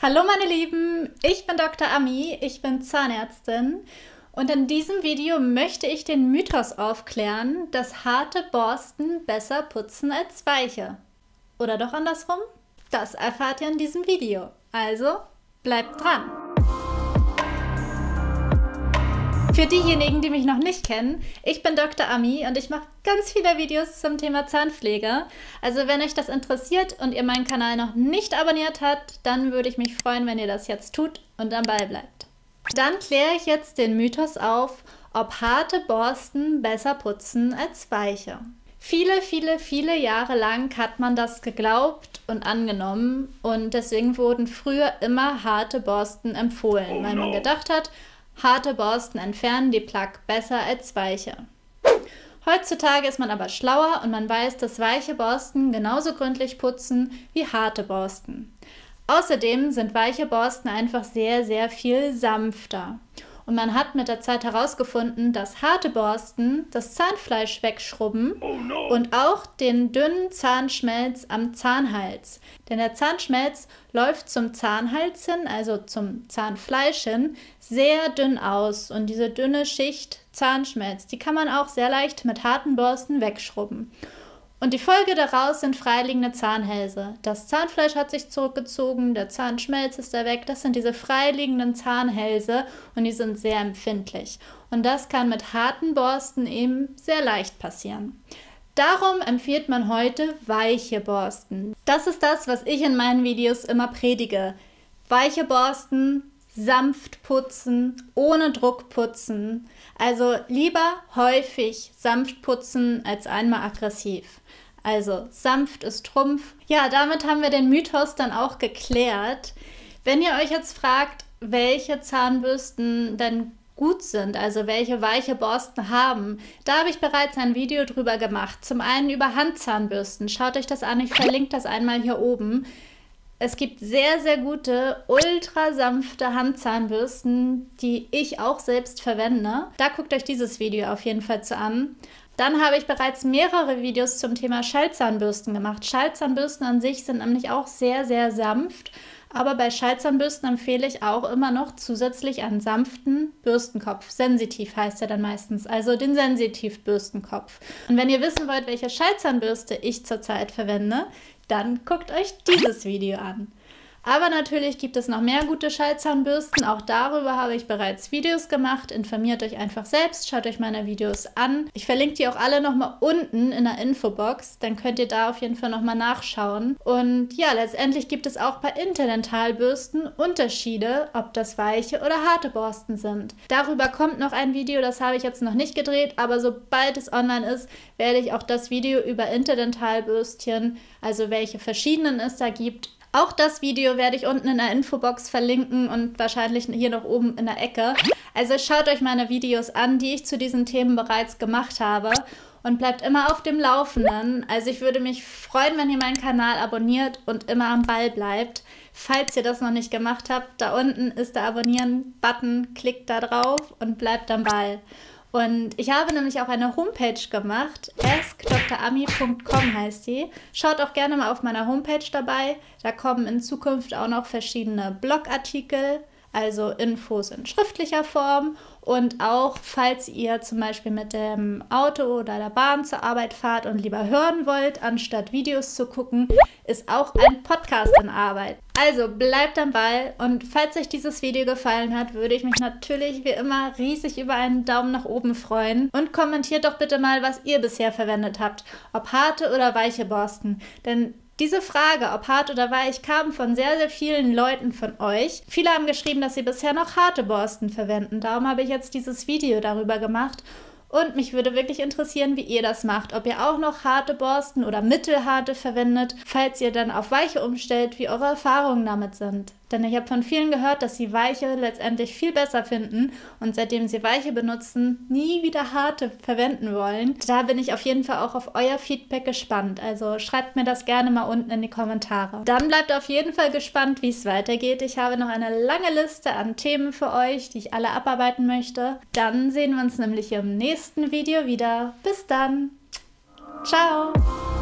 Hallo meine Lieben, ich bin Dr. Ami, ich bin Zahnärztin und in diesem Video möchte ich den Mythos aufklären, dass harte Borsten besser putzen als weiche. Oder doch andersrum? Das erfahrt ihr in diesem Video. Also bleibt dran! Für diejenigen, die mich noch nicht kennen, ich bin Dr. Ami und ich mache ganz viele Videos zum Thema Zahnpflege. Also wenn euch das interessiert und ihr meinen Kanal noch nicht abonniert habt, dann würde ich mich freuen, wenn ihr das jetzt tut und am Ball bleibt. Dann kläre ich jetzt den Mythos auf, ob harte Borsten besser putzen als weiche. Viele Jahre lang hat man das geglaubt und angenommen und deswegen wurden früher immer harte Borsten empfohlen, weil man gedacht hat, harte Borsten entfernen die Plaque besser als weiche. Heutzutage ist man aber schlauer und man weiß, dass weiche Borsten genauso gründlich putzen wie harte Borsten. Außerdem sind weiche Borsten einfach sehr viel sanfter. Und man hat mit der Zeit herausgefunden, dass harte Borsten das Zahnfleisch wegschrubben und auch den dünnen Zahnschmelz am Zahnhals. Denn der Zahnschmelz läuft zum Zahnhals hin, also zum Zahnfleisch hin, sehr dünn aus. Und diese dünne Schicht Zahnschmelz, die kann man auch sehr leicht mit harten Borsten wegschrubben. Und die Folge daraus sind freiliegende Zahnhälse. Das Zahnfleisch hat sich zurückgezogen, der Zahnschmelz ist da weg. Das sind diese freiliegenden Zahnhälse und die sind sehr empfindlich. Und das kann mit harten Borsten eben sehr leicht passieren. Darum empfiehlt man heute weiche Borsten. Das ist das, was ich in meinen Videos immer predige. Weiche Borsten, sanft putzen, ohne Druck putzen. Also lieber häufig sanft putzen als einmal aggressiv. Also sanft ist Trumpf. Ja, damit haben wir den Mythos dann auch geklärt. Wenn ihr euch jetzt fragt, welche Zahnbürsten denn gut sind, also welche weiche Borsten haben, da habe ich bereits ein Video drüber gemacht. Zum einen über Handzahnbürsten. Schaut euch das an, ich verlinke das einmal hier oben. Es gibt sehr gute, ultra sanfte Handzahnbürsten, die ich auch selbst verwende. Da guckt euch dieses Video auf jeden Fall an. Dann habe ich bereits mehrere Videos zum Thema Schallzahnbürsten gemacht. Schallzahnbürsten an sich sind nämlich auch sehr sanft. Aber bei Schallzahnbürsten empfehle ich auch immer noch zusätzlich einen sanften Bürstenkopf. Sensitiv heißt er dann meistens, also den Sensitiv-Bürstenkopf. Und wenn ihr wissen wollt, welche Schallzahnbürste ich zurzeit verwende, dann guckt euch dieses Video an. Aber natürlich gibt es noch mehr gute Schallzahnbürsten, auch darüber habe ich bereits Videos gemacht. Informiert euch einfach selbst, schaut euch meine Videos an. Ich verlinke die auch alle nochmal unten in der Infobox, dann könnt ihr da auf jeden Fall nochmal nachschauen. Und ja, letztendlich gibt es auch bei Interdentalbürsten Unterschiede, ob das weiche oder harte Borsten sind. Darüber kommt noch ein Video, das habe ich jetzt noch nicht gedreht, aber sobald es online ist, werde ich auch das Video über Interdentalbürstchen, also welche verschiedenen es da gibt. Auch das Video werde ich unten in der Infobox verlinken und wahrscheinlich hier noch oben in der Ecke. Also schaut euch meine Videos an, die ich zu diesen Themen bereits gemacht habe und bleibt immer auf dem Laufenden. Also ich würde mich freuen, wenn ihr meinen Kanal abonniert und immer am Ball bleibt. Falls ihr das noch nicht gemacht habt, da unten ist der Abonnieren-Button, klickt da drauf und bleibt am Ball. Und ich habe nämlich auch eine Homepage gemacht, askdrami.com heißt die. Schaut auch gerne mal auf meiner Homepage dabei. Da kommen in Zukunft auch noch verschiedene Blogartikel, also Infos in schriftlicher Form. Und auch, falls ihr zum Beispiel mit dem Auto oder der Bahn zur Arbeit fahrt und lieber hören wollt, anstatt Videos zu gucken, ist auch ein Podcast in Arbeit. Also bleibt am Ball und falls euch dieses Video gefallen hat, würde ich mich natürlich wie immer riesig über einen Daumen nach oben freuen. Und kommentiert doch bitte mal, was ihr bisher verwendet habt, ob harte oder weiche Borsten. Denn diese Frage, ob hart oder weich, kam von sehr vielen Leuten von euch. Viele haben geschrieben, dass sie bisher noch harte Borsten verwenden. Darum habe ich jetzt dieses Video darüber gemacht. Und mich würde wirklich interessieren, wie ihr das macht. Ob ihr auch noch harte Borsten oder mittelharte verwendet, falls ihr dann auf weiche umstellt, wie eure Erfahrungen damit sind. Denn ich habe von vielen gehört, dass sie weiche letztendlich viel besser finden und seitdem sie weiche benutzen, nie wieder harte verwenden wollen. Da bin ich auf jeden Fall auch auf euer Feedback gespannt. Also schreibt mir das gerne mal unten in die Kommentare. Dann bleibt auf jeden Fall gespannt, wie es weitergeht. Ich habe noch eine lange Liste an Themen für euch, die ich alle abarbeiten möchte. Dann sehen wir uns nämlich im nächsten Video wieder. Bis dann. Ciao.